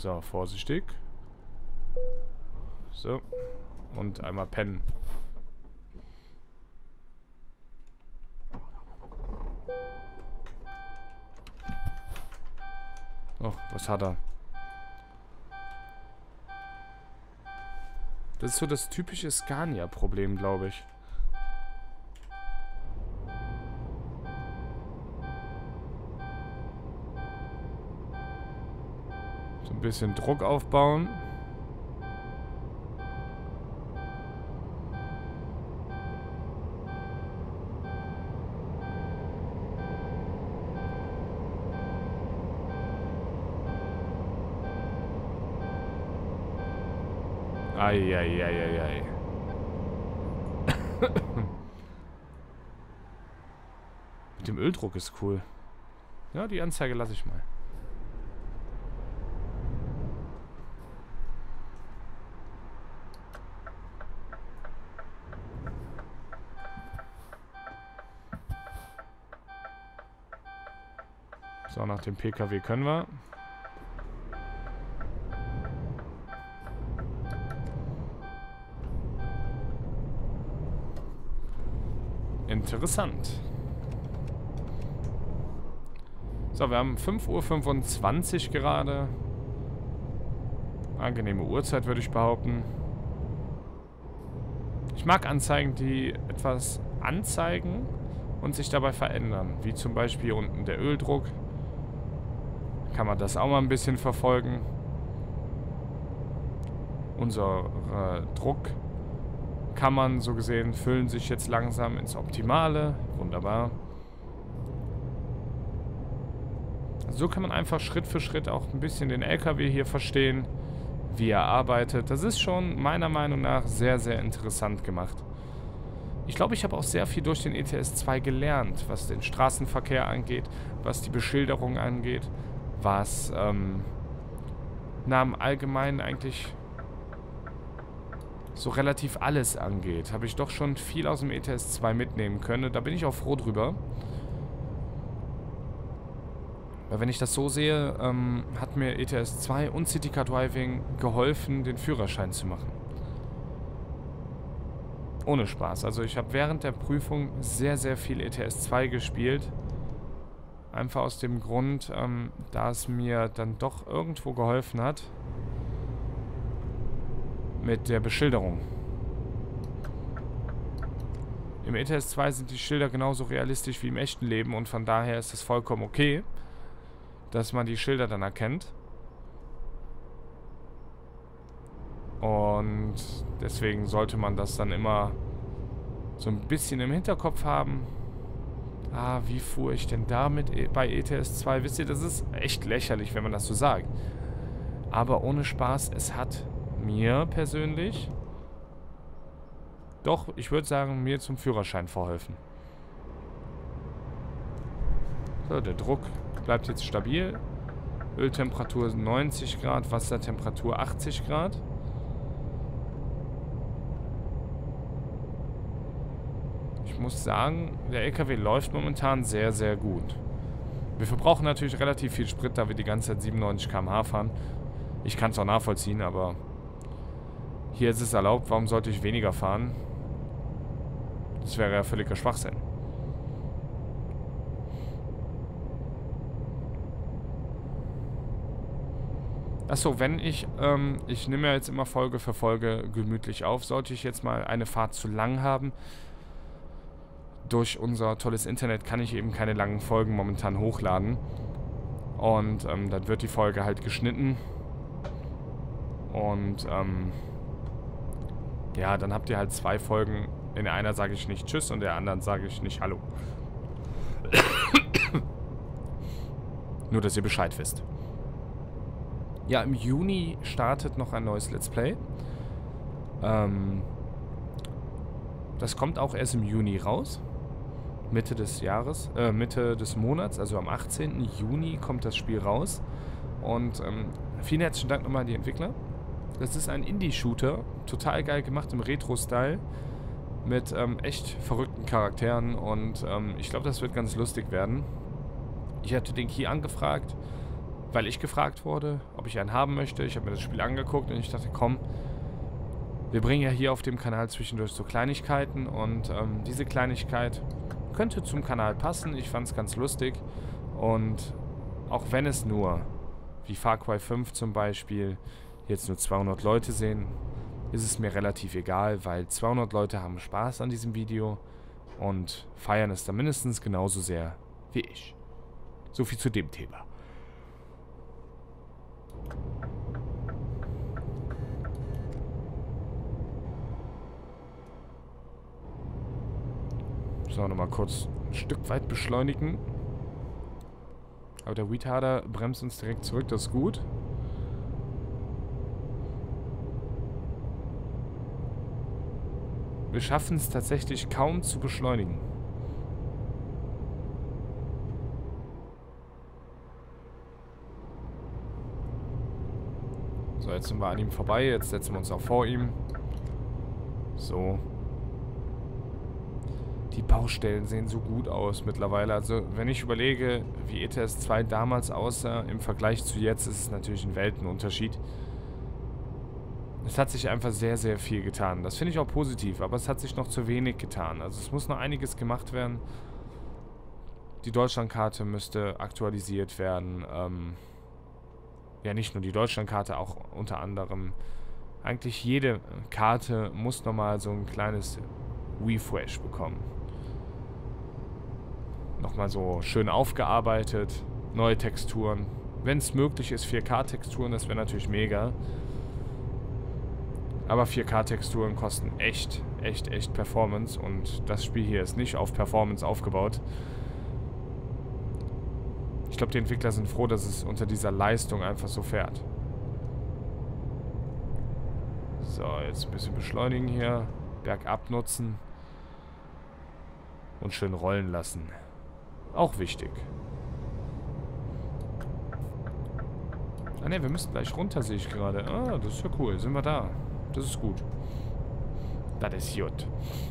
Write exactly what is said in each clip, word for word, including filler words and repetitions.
So, vorsichtig. So. Und einmal pennen. Oh, was hat er? Das ist so das typische Scania-Problem, glaube ich. So ein bisschen Druck aufbauen. Eieieiei. Mit dem Öldruck ist cool. Ja, die Anzeige lasse ich mal. So, nach dem P K W können wir. Interessant. So, wir haben fünf Uhr fünfundzwanzig gerade. Angenehme Uhrzeit, würde ich behaupten. Ich mag Anzeigen, die etwas anzeigen und sich dabei verändern. Wie zum Beispiel hier unten der Öldruck. Kann man das auch mal ein bisschen verfolgen. Unsere Druckkammern, so gesehen, füllen sich jetzt langsam ins Optimale. Wunderbar. So kann man einfach Schritt für Schritt auch ein bisschen den L K W hier verstehen, wie er arbeitet. Das ist schon meiner Meinung nach sehr, sehr interessant gemacht. Ich glaube, ich habe auch sehr viel durch den E T S zwei gelernt, was den Straßenverkehr angeht, was die Beschilderung angeht, was ähm, na, im Allgemeinen eigentlich so relativ alles angeht. Habe ich doch schon viel aus dem E T S zwei mitnehmen können. Da bin ich auch froh drüber. Weil wenn ich das so sehe, ähm, hat mir E T S zwei und City Car Driving geholfen, den Führerschein zu machen. Ohne Spaß. Also ich habe während der Prüfung sehr, sehr viel E T S zwei gespielt. Einfach aus dem Grund, ähm, da es mir dann doch irgendwo geholfen hat mit der Beschilderung. Im E T S zwei sind die Schilder genauso realistisch wie im echten Leben und von daher ist es vollkommen okay, dass man die Schilder dann erkennt. Und deswegen sollte man das dann immer so ein bisschen im Hinterkopf haben. Ah, wie fuhr ich denn damit bei E T S zwei? Wisst ihr, das ist echt lächerlich, wenn man das so sagt. Aber ohne Spaß, es hat mir persönlich, doch, ich würde sagen, mir zum Führerschein verholfen. So, der Druck bleibt jetzt stabil. Öltemperatur neunzig Grad, Wassertemperatur achtzig Grad. Ich muss sagen, der L K W läuft momentan sehr, sehr gut. Wir verbrauchen natürlich relativ viel Sprit, da wir die ganze Zeit siebenundneunzig Kilometer pro Stunde fahren. Ich kann es auch nachvollziehen, aber hier ist es erlaubt. Warum sollte ich weniger fahren? Das wäre ja völliger Schwachsinn. Achso, wenn ich, ähm, ich nehme ja jetzt immer Folge für Folge gemütlich auf, sollte ich jetzt mal eine Fahrt zu lang haben. Durch unser tolles Internet kann ich eben keine langen Folgen momentan hochladen. Und ähm, dann wird die Folge halt geschnitten. Und ähm, ja, dann habt ihr halt zwei Folgen. In der einen sage ich nicht Tschüss und in der anderen sage ich nicht Hallo. Nur, dass ihr Bescheid wisst. Ja, im Juni startet noch ein neues Let's Play. Ähm, das kommt auch erst im Juni raus. Mitte des Jahres, äh, Mitte des Monats, also am achtzehnten Juni kommt das Spiel raus. Und ähm, vielen herzlichen Dank nochmal an die Entwickler. Das ist ein Indie-Shooter, total geil gemacht im Retro-Style. Mit ähm, echt verrückten Charakteren und ähm, ich glaube, das wird ganz lustig werden. Ich hatte den Key angefragt, weil ich gefragt wurde, ob ich einen haben möchte. Ich habe mir das Spiel angeguckt und ich dachte, komm, wir bringen ja hier auf dem Kanal zwischendurch so Kleinigkeiten und ähm, diese Kleinigkeit könnte zum Kanal passen. Ich fand es ganz lustig und auch wenn es nur, wie Far Cry fünf zum Beispiel, jetzt nur zweihundert Leute sehen, ist es mir relativ egal, weil zweihundert Leute haben Spaß an diesem Video und feiern es dann mindestens genauso sehr wie ich. So viel zu dem Thema. So, nochmal kurz ein Stück weit beschleunigen. Aber der Retarder bremst uns direkt zurück, das ist gut. Wir schaffen es tatsächlich kaum zu beschleunigen. So, jetzt sind wir an ihm vorbei. Jetzt setzen wir uns auch vor ihm. So. Die Baustellen sehen so gut aus mittlerweile. Also, wenn ich überlege, wie E T S zwei damals aussah, im Vergleich zu jetzt, ist es natürlich ein Weltenunterschied. Es hat sich einfach sehr, sehr viel getan. Das finde ich auch positiv, aber es hat sich noch zu wenig getan. Also, es muss noch einiges gemacht werden. Die Deutschlandkarte müsste aktualisiert werden. Ähm, ja, nicht nur die Deutschlandkarte, auch unter anderem. Eigentlich jede Karte muss nochmal so ein kleines Refresh bekommen. Nochmal so schön aufgearbeitet, neue Texturen. Wenn es möglich ist, vier K-Texturen, das wäre natürlich mega. Aber vier K-Texturen kosten echt, echt, echt Performance und das Spiel hier ist nicht auf Performance aufgebaut. Ich glaube, die Entwickler sind froh, dass es unter dieser Leistung einfach so fährt. So, jetzt ein bisschen beschleunigen hier, bergab nutzen und schön rollen lassen. Auch wichtig. Ah ne, wir müssen gleich runter, sehe ich gerade. Ah, das ist ja cool. Sind wir da? Das ist gut. Das ist gut.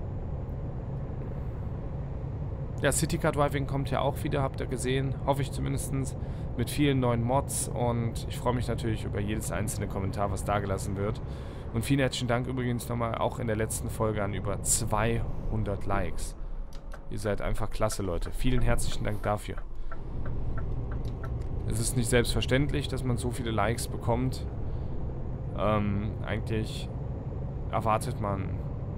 Ja, City Car Driving kommt ja auch wieder, habt ihr gesehen. Hoffe ich zumindest. Mit vielen neuen Mods. Und ich freue mich natürlich über jedes einzelne Kommentar, was da gelassen wird. Und vielen herzlichen Dank übrigens nochmal auch in der letzten Folge an über zweihundert Likes. Ihr seid einfach klasse, Leute. Vielen herzlichen Dank dafür. Es ist nicht selbstverständlich, dass man so viele Likes bekommt. Ähm, eigentlich erwartet man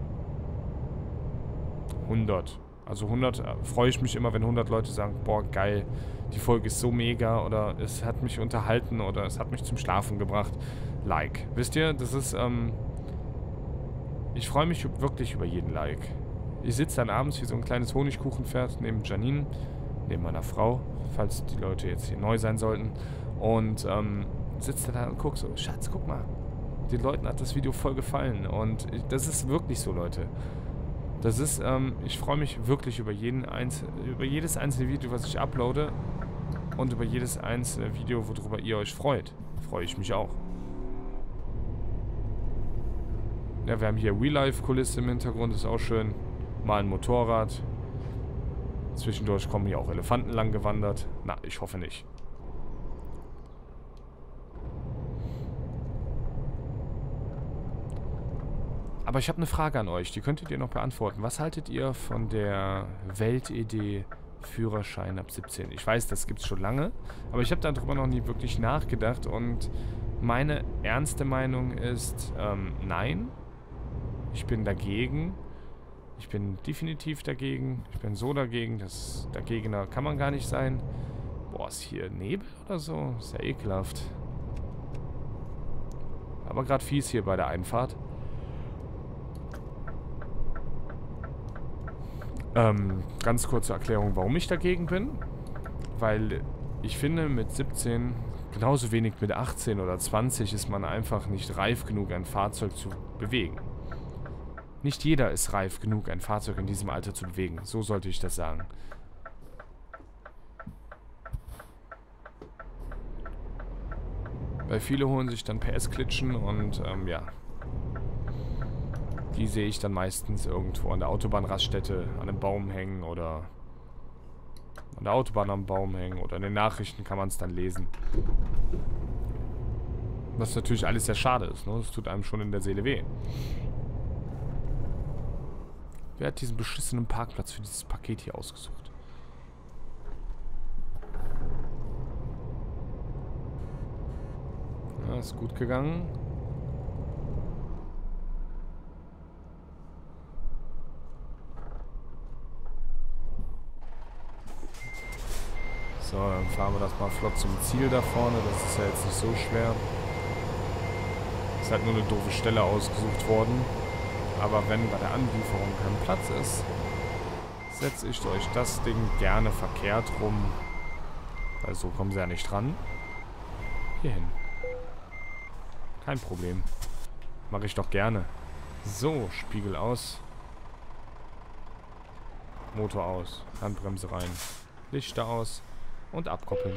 hundert. Also hundert äh, freue ich mich immer, wenn hundert Leute sagen, boah, geil, die Folge ist so mega oder es hat mich unterhalten oder es hat mich zum Schlafen gebracht. Like. Wisst ihr, das ist, ähm, ich freue mich wirklich über jeden Like. Ich sitze dann abends wie so ein kleines Honigkuchenpferd neben Janine, neben meiner Frau, falls die Leute jetzt hier neu sein sollten. Und ähm, sitze da und gucke so, Schatz, guck mal. Den Leuten hat das Video voll gefallen. Und ich, das ist wirklich so, Leute. Das ist, ähm, ich freue mich wirklich über, jeden Einzel über jedes einzelne Video, was ich uploade. Und über jedes einzelne Video, worüber ihr euch freut. Freue ich mich auch. Ja, wir haben hier Real-Life-Kulisse im Hintergrund, ist auch schön. Mal ein Motorrad. Zwischendurch kommen hier auch Elefanten lang gewandert. Na, ich hoffe nicht. Aber ich habe eine Frage an euch, die könntet ihr noch beantworten. Was haltet ihr von der Weltidee Führerschein ab siebzehn? Ich weiß, das gibt es schon lange, aber ich habe darüber noch nie wirklich nachgedacht und meine ernste Meinung ist, ähm, nein, ich bin dagegen. Ich bin definitiv dagegen. Ich bin so dagegen, dass dagegener kann man gar nicht sein. Boah, ist hier Nebel oder so? Ist ja ekelhaft. Aber gerade fies hier bei der Einfahrt. Ähm, ganz kurze Erklärung, warum ich dagegen bin. Weil ich finde, mit siebzehn, genauso wenig mit achtzehn oder zwanzig, ist man einfach nicht reif genug, ein Fahrzeug zu bewegen. Nicht jeder ist reif genug, ein Fahrzeug in diesem Alter zu bewegen. So sollte ich das sagen. Weil viele holen sich dann P S-Klitschen und, ähm, ja. Die sehe ich dann meistens irgendwo an der Autobahnraststätte an einem Baum hängen oder an der Autobahn am Baum hängen oder in den Nachrichten kann man es dann lesen. Was natürlich alles sehr schade ist, ne? Das tut einem schon in der Seele weh. Wer hat diesen beschissenen Parkplatz für dieses Paket hier ausgesucht? Ja, ist gut gegangen. So, dann fahren wir das mal flott zum Ziel da vorne. Das ist ja jetzt nicht so schwer. Ist halt nur eine doofe Stelle ausgesucht worden. Aber wenn bei der Anlieferung kein Platz ist, setze ich euch das Ding gerne verkehrt rum. Weil so kommen sie ja nicht dran. Hier hin. Kein Problem. Mache ich doch gerne. So, Spiegel aus. Motor aus. Handbremse rein. Lichter aus. Und abkoppeln.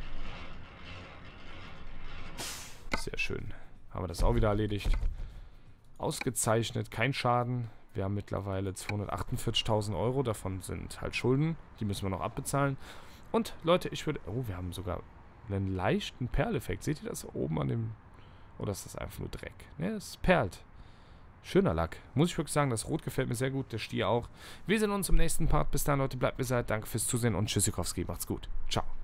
Sehr schön. Haben wir das auch wieder erledigt. Ausgezeichnet, kein Schaden. Wir haben mittlerweile zweihundertachtundvierzigtausend Euro. Davon sind halt Schulden. Die müssen wir noch abbezahlen. Und Leute, ich würde... Oh, wir haben sogar einen leichten Perleffekt. Seht ihr das oben an dem... Oder ist das einfach nur Dreck? Ne, es perlt. Schöner Lack. Muss ich wirklich sagen, das Rot gefällt mir sehr gut. Der Stier auch. Wir sehen uns im nächsten Part. Bis dann, Leute. Bleibt mir seid. Danke fürs Zusehen und Tschüssikowski. Macht's gut. Ciao.